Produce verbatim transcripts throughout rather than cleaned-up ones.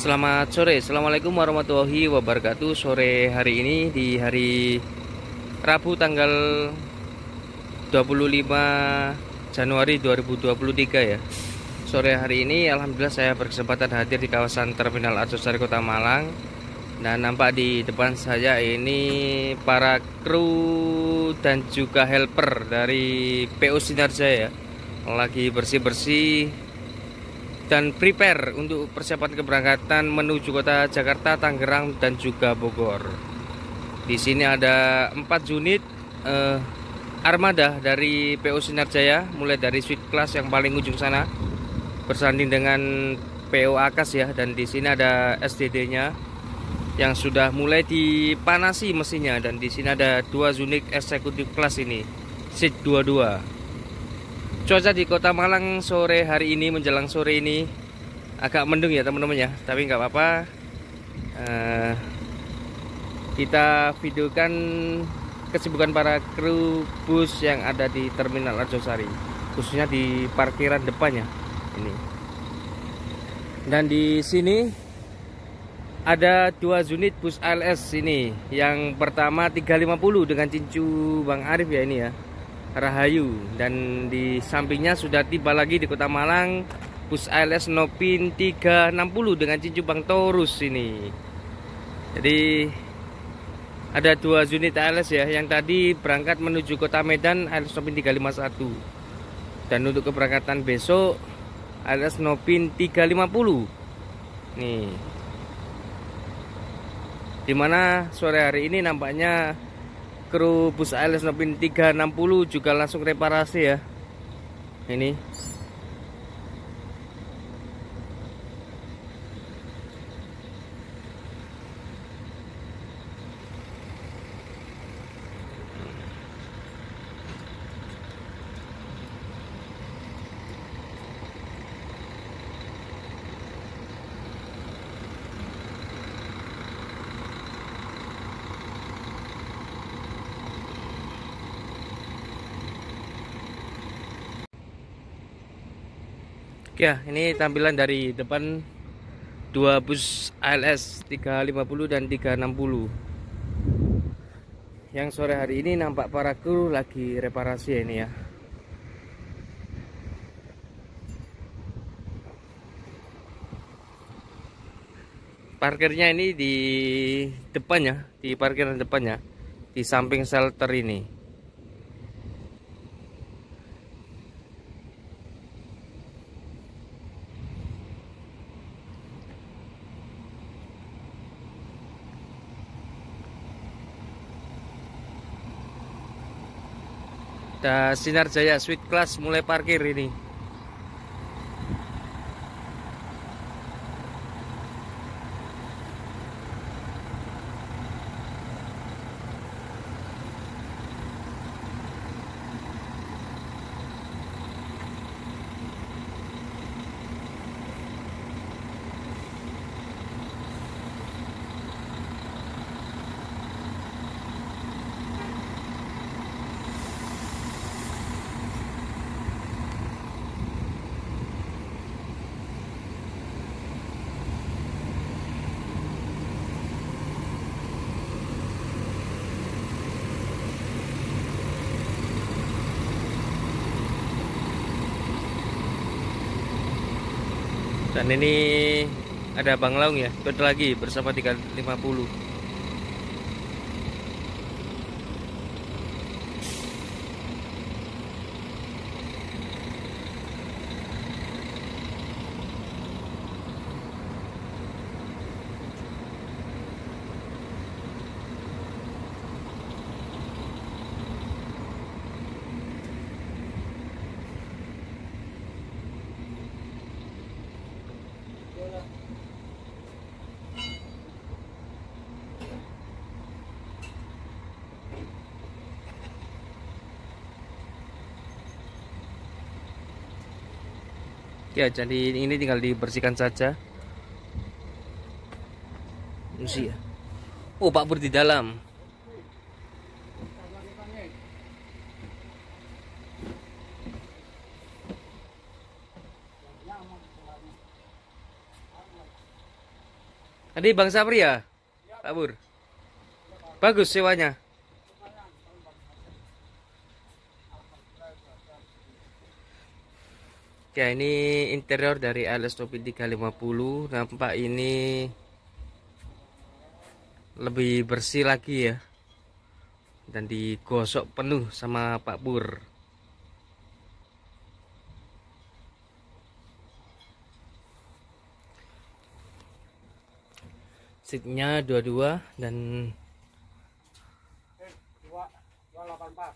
Selamat sore, Assalamualaikum warahmatullahi wabarakatuh. Sore hari ini di hari Rabu tanggal dua puluh lima Januari dua ribu dua puluh tiga ya. Sore hari ini Alhamdulillah saya berkesempatan hadir di kawasan Terminal Arjosari Kota Malang. Dan nampak di depan saya ini para kru dan juga helper dari P O Sinarjaya lagi bersih-bersih dan prepare untuk persiapan keberangkatan menuju kota Jakarta, Tangerang, dan juga Bogor. Di sini ada empat unit eh, armada dari P O Sinarjaya, mulai dari suite class yang paling ujung sana bersanding dengan P O Akas ya, dan di sini ada S D D-nya yang sudah mulai dipanasi mesinnya, dan di sini ada dua unit eksekutif kelas ini, seat dua puluh dua. Cuaca di Kota Malang sore hari ini menjelang sore ini agak mendung ya teman-teman ya, tapi nggak apa-apa. Uh, kita videokan kesibukan para kru bus yang ada di Terminal Arjosari, khususnya di parkiran depannya ini. Dan di sini ada dua unit bus A L S ini. Yang pertama tiga lima nol dengan cincu Bang Arif ya ini ya, Rahayu. Dan di sampingnya sudah tiba lagi di Kota Malang bus A L S Nopin tiga enam nol dengan cincu Bang Torus ini. Jadi ada dua unit A L S ya, yang tadi berangkat menuju Kota Medan A L S Nopin tiga lima satu. Dan untuk keberangkatan besok A L S Nopin tiga lima nol. Nih. Dimana sore hari ini nampaknya kru bus A L S Nopin tiga enam nol juga langsung reparasi ya. Ini. Ya, ini tampilan dari depan dua bus A L S tiga lima nol dan tiga enam nol. Yang sore hari ini nampak para kru lagi reparasi ya ini ya. Parkirnya ini di depannya, di parkiran depannya, di samping shelter ini. Ada Sinarjaya Suite Class mulai parkir ini. Dan ini ada Bang Laung ya, ikut lagi bersama tiga lima nol. Ya, jadi ini tinggal dibersihkan saja. Musi ya. Oh, Pak Pur di dalam. Tadi Bang Sapri ya, Pak Pur. Bagus sewanya. Ya, ini interior dari Alias Topi tiga lima puluh. Nampak ini lebih bersih lagi ya. Dan digosok penuh sama Pak Pur. Seatnya dua puluh dua dan dua delapan empat.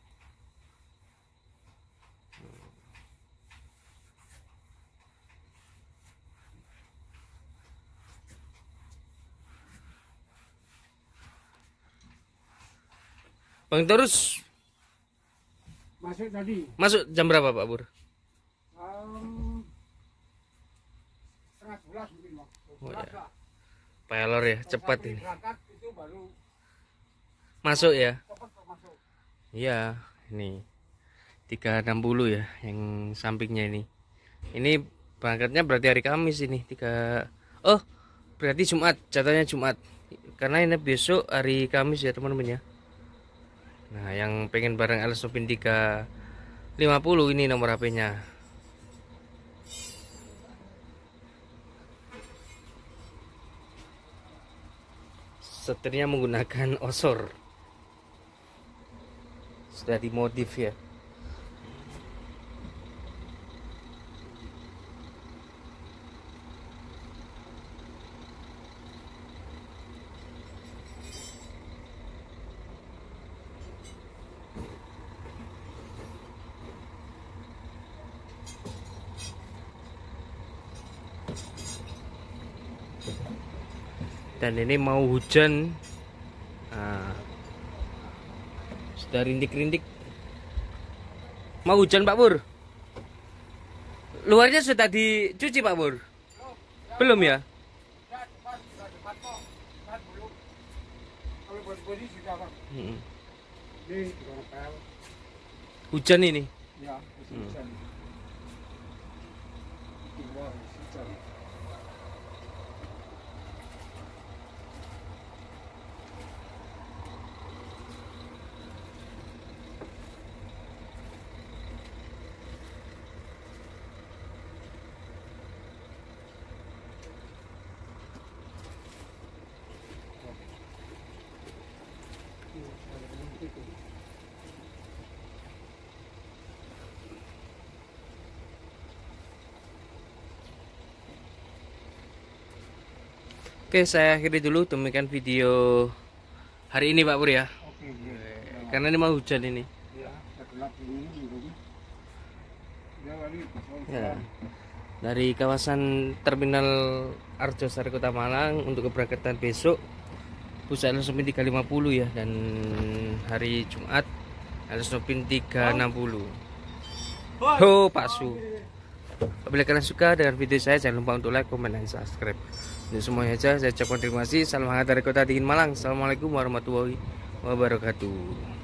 Bang terus Masuk tadi. masuk jam berapa Pak Pur? Um, setengah sebelas mungkin Bang. Oh, ya. Pelor ya, cepat ini. Berangkat itu baru Masuk ya. cepat masuk. Iya, ini tiga enam puluh ya yang sampingnya ini. Ini berangkatnya berarti hari Kamis ini tiga. Oh, berarti Jumat, jatuhnya Jumat. Karena ini besok hari Kamis ya teman-teman ya. Nah, yang pengen barang Alias Topi tiga lima puluh ini nomor H P-nya. Setirnya menggunakan osor. Sudah dimodif ya. Dan ini mau hujan. Nah, sudah rintik-rintik. Mau hujan Pak Pur. Luarnya sudah dicuci Pak Pur? Belum ya? Hmm. Hujan ini. Ya, hujan. Oke, saya akhiri dulu demikian video hari ini Pak Pur ya. Oke, ya. Karena ini mau hujan ini. Ya, gelap ini belum. Ya, wali. Ya. Dari kawasan Terminal Arjosari Kota Malang untuk keberangkatan besok bus Alias Topi tiga lima puluh ya, dan hari Jumat Alias Topi tiga enam puluh. Ho, Pasu. Apabila kalian suka dengan video saya, jangan lupa untuk like, komen, dan subscribe. Untuk semuanya aja, saya ucapkan terima kasih. Salam hangat dari Kota Dingin Malang. Assalamualaikum warahmatullahi wabarakatuh.